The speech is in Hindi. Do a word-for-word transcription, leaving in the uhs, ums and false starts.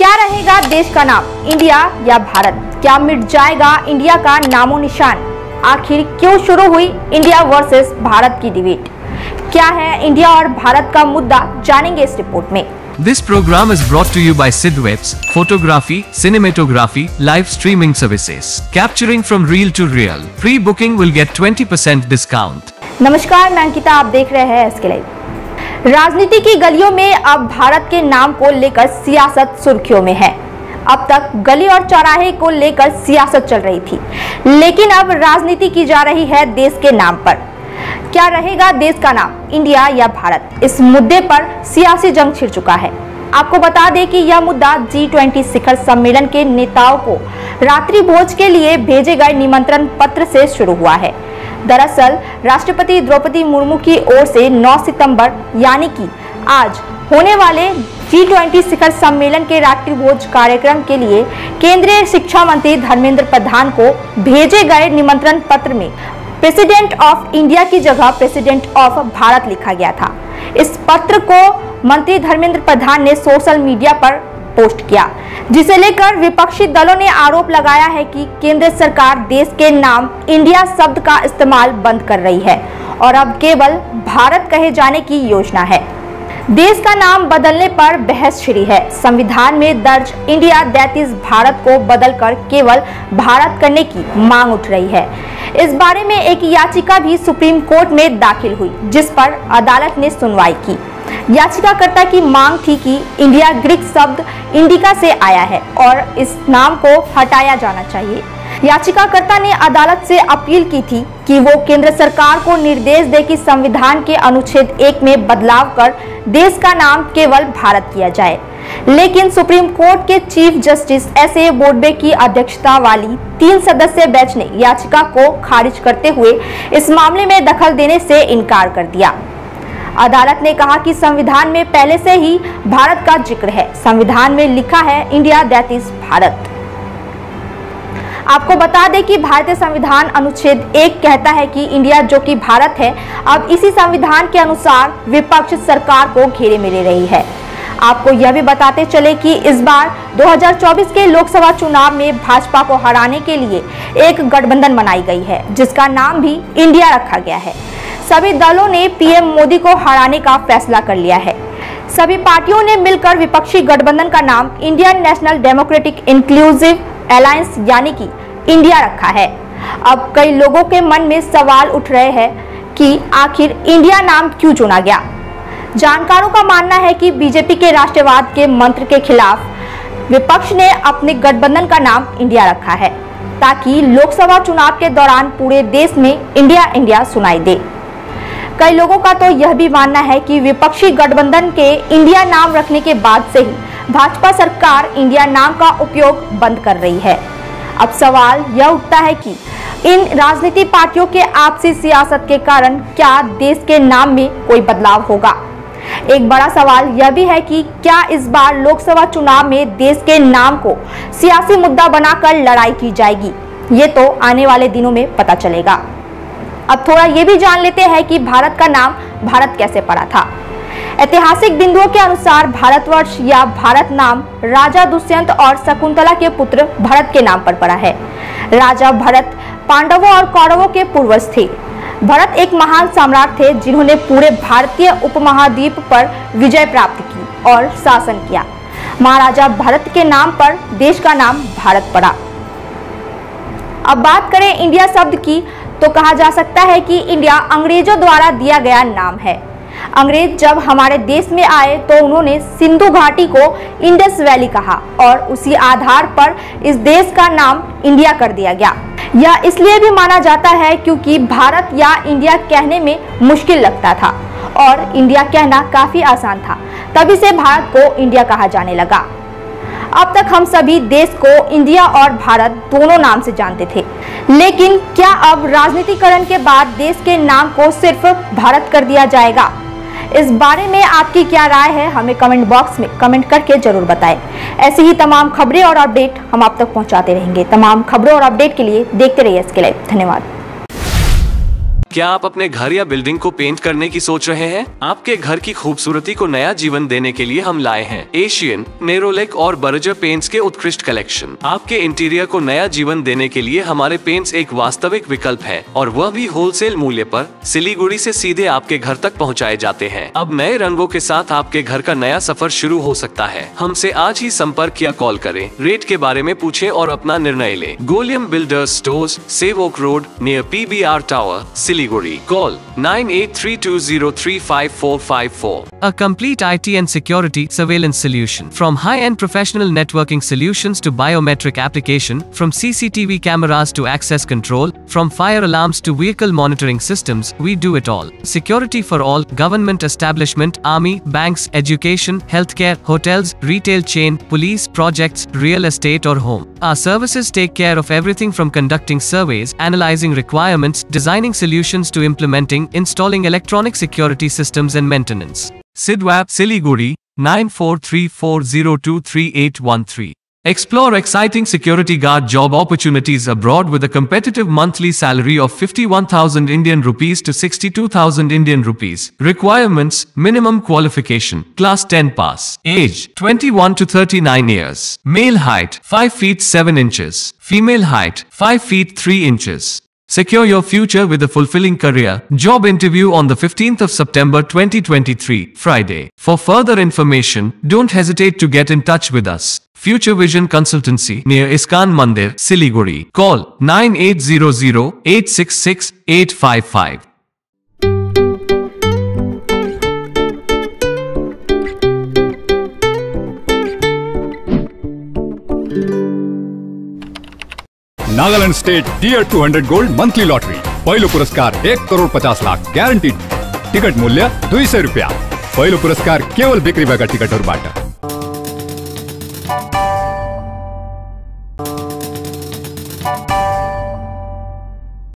क्या रहेगा देश का नाम, इंडिया या भारत? क्या मिट जाएगा इंडिया का नामो निशान? आखिर क्यों शुरू हुई इंडिया वर्सेस भारत की डिबेट? क्या है इंडिया और भारत का मुद्दा, जानेंगे इस रिपोर्ट में। This program is brought to you by Sidwebs, photography, cinematography, live streaming services, capturing from real to real. Pre-booking will get twenty percent discount. नमस्कार, मैं अंकिता, आप देख रहे हैं इसके लिए। राजनीति की गलियों में अब भारत के नाम को लेकर सियासत सुर्खियों में है। अब तक गली और चौराहे को लेकर सियासत चल रही थी, लेकिन अब राजनीति की जा रही है देश के नाम पर। क्या रहेगा देश का नाम, इंडिया या भारत? इस मुद्दे पर सियासी जंग छिड़ चुका है। आपको बता दें कि यह मुद्दा जी ट्वेंटी शिखर सम्मेलन के नेताओं को रात्रि भोज के लिए भेजे गए निमंत्रण पत्र से शुरू हुआ है। दरअसल राष्ट्रपति द्रौपदी मुर्मू की ओर से नौ सितंबर यानी कि आज होने वाले जी ट्वेंटी शिखर सम्मेलन के रात्रि भोज कार्यक्रम के लिए केंद्रीय शिक्षा मंत्री धर्मेंद्र प्रधान को भेजे गए निमंत्रण पत्र में प्रेसिडेंट ऑफ इंडिया की जगह प्रेसिडेंट ऑफ भारत लिखा गया था। इस पत्र को मंत्री धर्मेंद्र प्रधान ने सोशल मीडिया पर पोस्ट किया, जिसे लेकर विपक्षी दलों ने आरोप लगाया है कि केंद्र सरकार देश के नाम इंडिया शब्द का इस्तेमाल बंद कर रही है और अब केवल भारत कहे जाने की योजना है। देश का नाम बदलने पर बहस छिड़ी है। संविधान में दर्ज इंडिया दैट इज भारत को बदलकर केवल भारत करने की मांग उठ रही है। इस बारे में एक याचिका भी सुप्रीम कोर्ट में दाखिल हुई, जिस पर अदालत ने सुनवाई की। याचिकाकर्ता की मांग थी कि इंडिया ग्रीक शब्द इंडिका से आया है और इस नाम को हटाया जाना चाहिए। याचिकाकर्ता ने अदालत से अपील की थी कि वो केंद्र सरकार को निर्देश दे कि संविधान के अनुच्छेद एक में बदलाव कर देश का नाम केवल भारत किया जाए, लेकिन सुप्रीम कोर्ट के chief justice S A Bobde की अध्यक्षता वाली तीन सदस्यीय बेंच ने याचिका को खारिज करते हुए इस मामले में दखल देने से इनकार कर दिया। अदालत ने कहा कि संविधान में पहले से ही भारत का जिक्र है। संविधान में लिखा है इंडिया दैट इज भारत। आपको बता दें कि भारतीय संविधान अनुच्छेद एक कहता है कि इंडिया जो कि भारत है, अब इसी संविधान के अनुसार विपक्ष सरकार को घेरे में ले रही है। आपको यह भी बताते चले कि इस बार दो हज़ार चौबीस के लोकसभा चुनाव में भाजपा को हराने के लिए एक गठबंधन बनाई गई है, जिसका नाम भी इंडिया रखा गया है। सभी दलों ने पीएम मोदी को हराने का फैसला कर लिया है। सभी पार्टियों ने मिलकर विपक्षी गठबंधन का नाम Indian national democratic inclusive alliance यानी कि इंडिया रखा है। अब कई लोगों के मन में सवाल उठ रहे हैं कि आखिर इंडिया नाम क्यों चुना गया। जानकारों का मानना है कि बीजेपी के राष्ट्रवाद के मंत्र के खिलाफ विपक्ष ने अपने गठबंधन का नाम इंडिया रखा है, ताकि लोकसभा चुनाव के दौरान पूरे देश में इंडिया इंडिया सुनाई दे। कई लोगों का तो यह भी मानना है कि विपक्षी गठबंधन के इंडिया नाम रखने के बाद से ही भाजपा सरकार इंडिया नाम का उपयोग बंद कर रही है। अब सवाल यह उठता है कि इन राजनीतिक पार्टियों के आपसी सियासत के कारण क्या देश के नाम में कोई बदलाव होगा? एक बड़ा सवाल यह भी है कि क्या इस बार लोकसभा चुनाव में देश के नाम को सियासी मुद्दा बनाकर लड़ाई की जाएगी? ये तो आने वाले दिनों में पता चलेगा। अब थोड़ा ये भी जान लेते हैं कि भारत का नाम भारत कैसे पड़ा था। ऐतिहासिक बिंदुओं के अनुसार भारतवर्ष या भारत नाम राजा दुष्यंत और शकुंतला के पुत्र भरत के नाम पर पड़ा है। राजा भरत पांडवों और कौरवों के पूर्वज थे। भरत एक महान सम्राट थे जिन्होंने पूरे भारतीय उपमहाद्वीप पर विजय प्राप्त की और शासन किया। महाराजा भरत के नाम पर देश का नाम भारत पड़ा। अब बात करें इंडिया शब्द की, तो कहा जा सकता है कि इंडिया अंग्रेजों द्वारा दिया गया नाम है। अंग्रेज जब हमारे देश में आए तो उन्होंने सिंधु घाटी को इंडस वैली कहा और उसी आधार पर इस देश का नाम इंडिया कर दिया गया। यह इसलिए भी माना जाता है क्योंकि भारत या इंडिया कहने में मुश्किल लगता था और इंडिया कहना काफी आसान था, तभी से भारत को इंडिया कहा जाने लगा। अब तक हम सभी देश को इंडिया और भारत दोनों नाम से जानते थे, लेकिन क्या अब राजनीतिकरण के बाद देश के नाम को सिर्फ भारत कर दिया जाएगा? इस बारे में आपकी क्या राय है, हमें कमेंट बॉक्स में कमेंट करके जरूर बताएं। ऐसी ही तमाम खबरें और अपडेट हम आप तक पहुंचाते रहेंगे। तमाम खबरों और अपडेट के लिए देखते रहिए इसके लिए। धन्यवाद। क्या आप अपने घर या बिल्डिंग को पेंट करने की सोच रहे हैं? आपके घर की खूबसूरती को नया जीवन देने के लिए हम लाए हैं एशियन, नेरोलैक और बर्जर पेंट्स के उत्कृष्ट कलेक्शन। आपके इंटीरियर को नया जीवन देने के लिए हमारे पेंट्स एक वास्तविक विकल्प है और वह भी होलसेल मूल्य पर सिलीगुड़ी से सीधे आपके घर तक पहुंचाए जाते हैं। अब नए रंगों के साथ आपके घर का नया सफर शुरू हो सकता है। हमसे आज ही संपर्क या कॉल करें, रेट के बारे में पूछें और अपना निर्णय लें। गोलियम builders stores, Sevoke road, near P B R tower, Siliguri. Call nine eight three two zero three five four five four. A complete I T and security surveillance solution. From high-end professional networking solutions to biometric application, from C C T V cameras to access control, from fire alarms to vehicle monitoring systems, we do it all. Security for all, government establishment, army, banks, education, healthcare, hotels, retail chain, police, projects, real estate or home. Our services take care of everything from conducting surveys, analyzing requirements, designing solutions to implementing, installing electronic security systems and maintenance. Sidwap, Siliguri, nine four three four zero two three eight one three. Explore exciting security guard job opportunities abroad with a competitive monthly salary of fifty-one thousand Indian rupees to sixty-two thousand Indian rupees. Requirements: minimum qualification, class ten pass. Age: twenty-one to thirty-nine years. Male height: five feet seven inches. Female height: five feet three inches. Secure your future with a fulfilling career. Job interview on the fifteenth of September twenty twenty-three, Friday. For further information, don't hesitate to get in touch with us. Future Vision Consultancy, near Iskan Mandir, Siliguri. Call nine eight zero zero eight six six eight five five. Nagaland state dear two hundred gold monthly lottery पहिलो पुरस्कार एक करोड़ पचास लाख ग्यारंटीड टिकट मूल्य दुई सय रुपया पहिलो पुरस्कार केवल बिक्री भएका टिकटहरूबाट